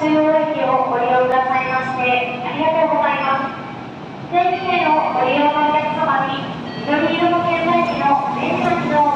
中央駅をご利用くださいましてありがとうございます。定期券をご利用のお客様に緑色の券売機の電車自動